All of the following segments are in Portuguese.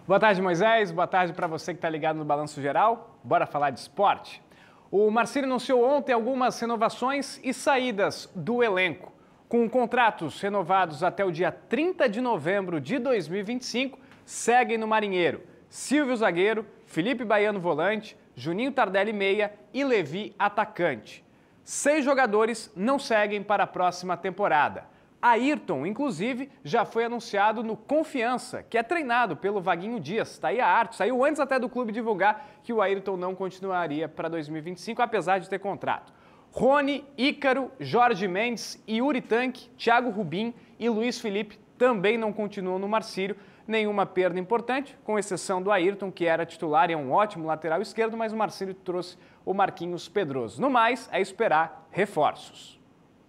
Boa tarde, Moisés. Boa tarde para você que está ligado no Balanço Geral. Bora falar de esporte? O Marcílio anunciou ontem algumas renovações e saídas do elenco. Com contratos renovados até o dia 30 de novembro de 2025, seguem no Marinheiro Silvio zagueiro, Felipe Baiano volante, Juninho Tardelli meia e Levi atacante. 6 jogadores não seguem para a próxima temporada. Ayrton, inclusive, já foi anunciado no Confiança, que é treinado pelo Vaguinho Dias. Está aí a arte, saiu antes até do clube divulgar que o Ayrton não continuaria para 2025, apesar de ter contrato. Rony, Ícaro, Jorge Mendes, Yuri Tanque, Thiago Rubim e Luiz Felipe também não continuam no Marcílio. Nenhuma perda importante, com exceção do Ayrton, que era titular e é um ótimo lateral esquerdo, mas o Marcílio trouxe o Marquinhos Pedroso. No mais, é esperar reforços.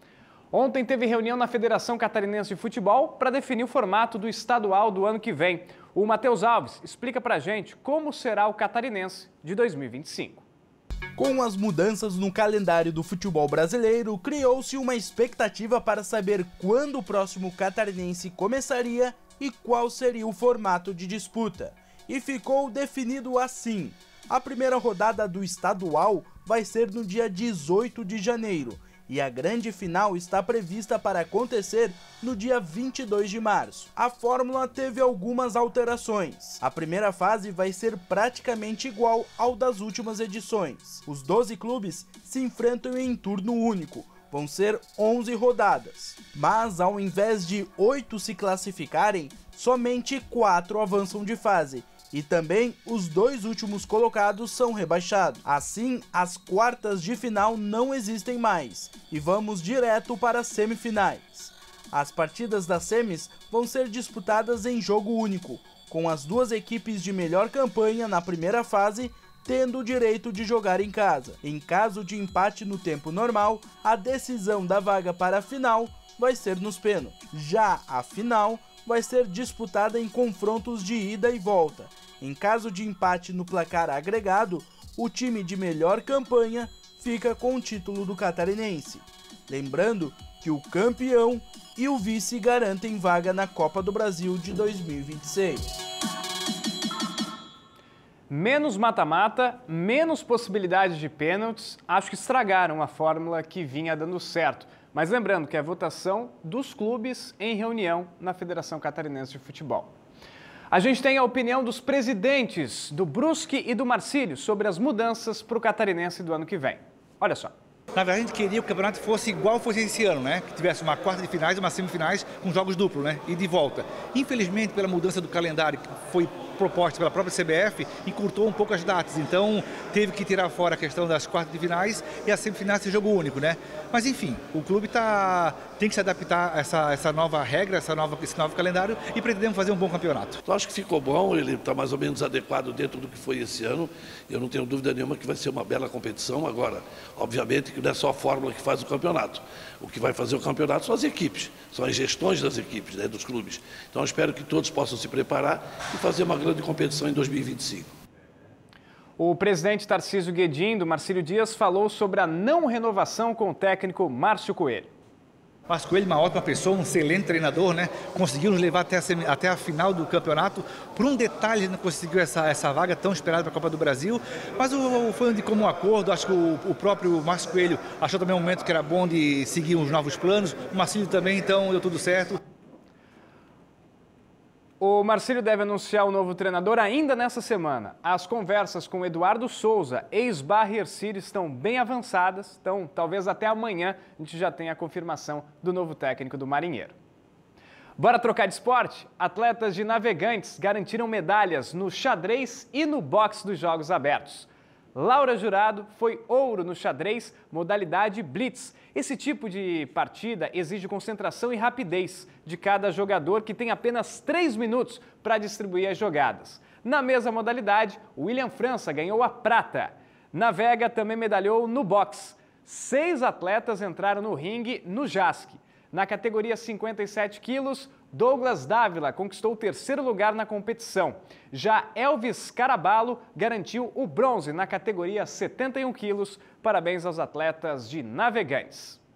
Ontem teve reunião na Federação Catarinense de Futebol para definir o formato do estadual do ano que vem. O Matheus Alves explica para a gente como será o catarinense de 2025. Com as mudanças no calendário do futebol brasileiro, criou-se uma expectativa para saber quando o próximo catarinense começaria e qual seria o formato de disputa. E ficou definido assim: a primeira rodada do estadual vai ser no dia 18 de janeiro e a grande final está prevista para acontecer no dia 22 de março. A fórmula teve algumas alterações. A primeira fase vai ser praticamente igual ao das últimas edições. Os 12 clubes se enfrentam em turno único. Vão ser 11 rodadas, mas ao invés de 8 se classificarem, somente 4 avançam de fase. E também os 2 últimos colocados são rebaixados. Assim, as quartas de final não existem mais e vamos direto para as semifinais. As partidas das semis vão ser disputadas em jogo único, com as 2 equipes de melhor campanha na primeira fase tendo o direito de jogar em casa. Em caso de empate no tempo normal, a decisão da vaga para a final vai ser nos pênaltis. Já a final vai ser disputada em confrontos de ida e volta. Em caso de empate no placar agregado, o time de melhor campanha fica com o título do catarinense. Lembrando que o campeão e o vice garantem vaga na Copa do Brasil de 2026. Menos mata-mata, menos possibilidades de pênaltis, acho que estragaram a fórmula que vinha dando certo. Mas lembrando que é a votação dos clubes em reunião na Federação Catarinense de Futebol. A gente tem a opinião dos presidentes do Brusque e do Marcílio sobre as mudanças para o catarinense do ano que vem. Olha só. Na verdade, a gente queria que o campeonato fosse igual fosse esse ano, né? Que tivesse uma quarta de finais e uma semifinais com jogos duplos, né? E de volta. Infelizmente, pela mudança do calendário que foi proposta pela própria CBF, encurtou um pouco as datas. Então, teve que tirar fora a questão das quartas de finais e as semifinais ser jogo único, né? Mas, enfim, o clube tem que se adaptar a essa nova regra, esse novo calendário e pretendemos fazer um bom campeonato. Eu acho que ficou bom, ele está mais ou menos adequado dentro do que foi esse ano. Eu não tenho dúvida nenhuma que vai ser uma bela competição. Agora, obviamente que não é só a fórmula que faz o campeonato. O que vai fazer o campeonato são as equipes, são as gestões das equipes, né, dos clubes. Então, eu espero que todos possam se preparar e fazer uma grande competição em 2025. O presidente Tarcísio Guedin, do Marcílio Dias, falou sobre a não renovação com o técnico Márcio Coelho. Márcio Coelho, uma ótima pessoa, um excelente treinador, né? Conseguiu nos levar até a final do campeonato. Por um detalhe, ele não conseguiu essa vaga tão esperada para a Copa do Brasil. Mas foi de comum acordo. Acho que o próprio Márcio Coelho achou também um momento que era bom de seguir uns novos planos. O Marcílio também, então deu tudo certo. O Marcílio deve anunciar o novo treinador ainda nessa semana. As conversas com Eduardo Souza, ex-Barra Ercílio, estão bem avançadas, então talvez até amanhã a gente já tenha a confirmação do novo técnico do Marinheiro. Bora trocar de esporte? Atletas de Navegantes garantiram medalhas no xadrez e no boxe dos Jogos Abertos. Laura Jurado foi ouro no xadrez, modalidade blitz. Esse tipo de partida exige concentração e rapidez de cada jogador, que tem apenas 3 minutos para distribuir as jogadas. Na mesma modalidade, William França ganhou a prata. Navega também medalhou no boxe. 6 atletas entraram no ringue no JASC. Na categoria 57 quilos, Douglas Dávila conquistou o 3º lugar na competição. Já Elvis Caraballo garantiu o bronze na categoria 71 quilos. Parabéns aos atletas de Navegantes.